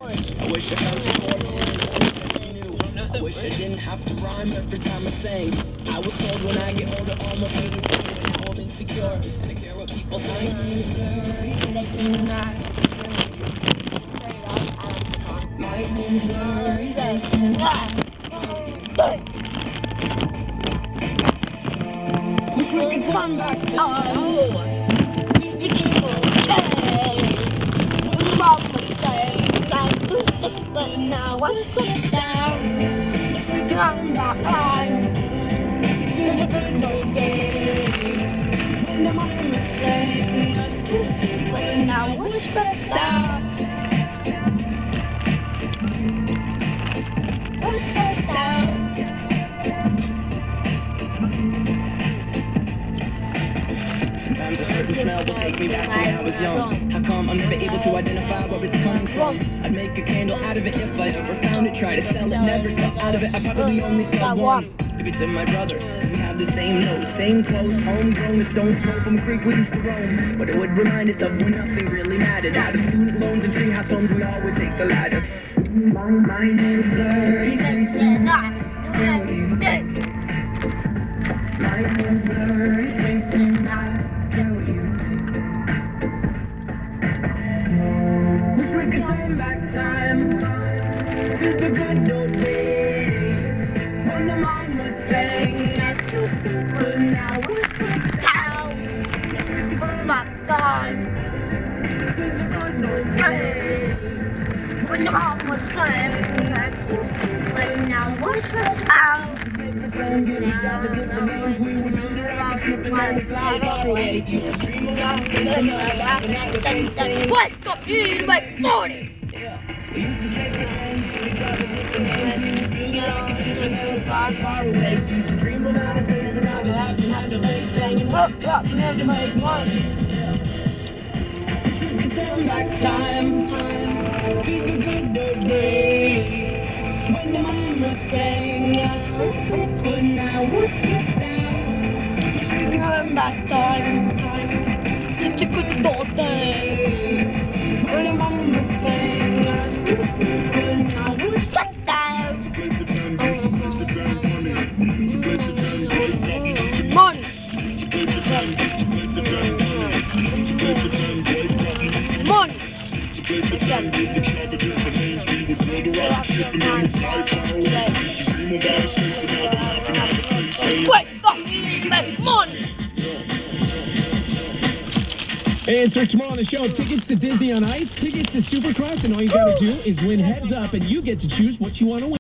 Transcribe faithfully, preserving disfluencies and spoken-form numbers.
once. I wish I found some fortune. I wish I didn't have to rhyme every time I sang. I was told when I get older all my feelings are true, and now I'm insecure. I care what people think. My name's Murray, listen. Wish we could turn back time. The people change. The mom would say, life's too sick, but now I'm stressed out. If we could turn back time to the good old days, when the mom would say, life's too sick, but now we're stressed out. We're stressed out. Sometimes a certain smell will take me back to when I was young. How come I'm never able to identify where it's coming from? I'd make a candle out of it if I ever found it. Try to sell it, never sell out of it. I probably only sell one. Maybe it's in my brother, cause we have the same nose, same clothes, homegrown, a stone's throw from a creek we used to roam. But it would remind us of when nothing really mattered. Out of student loans and treehouse homes, we all would take the ladder. My mind is blurry, thanks to not what you think. My mind's blurry, thanks to not what you think. Wish we could turn back time to the good old days when the mom was saying that's too simple, now we're stressed out. Wish we could turn back time to the good old days when the mom was saying that's too simple, now we're stressed out. Pretend give each other different names, we would build a rocket ship and then fly far away. Used to dream about space, but now I laugh and I was saying, wake up, you need to make money! We used to take pretend give each other different names, we would build a rocket ship and then fly far away. Used to dream about space, but now I laugh and I was saying, wake up, you need to make money! We could turn back time to the good old days when the mom was saying that's too simple, but now we're stressed out. Wish we could turn back time to the good old days when the mom was saying that's too simple, but now we're stressed out. Money. Money. Wait, fuck, you need to make money! Hey, it's Rick tomorrow on the show. Tickets to Disney on Ice, tickets to Supercross, and all you gotta do is win Heads Up, and you get to choose what you want to win.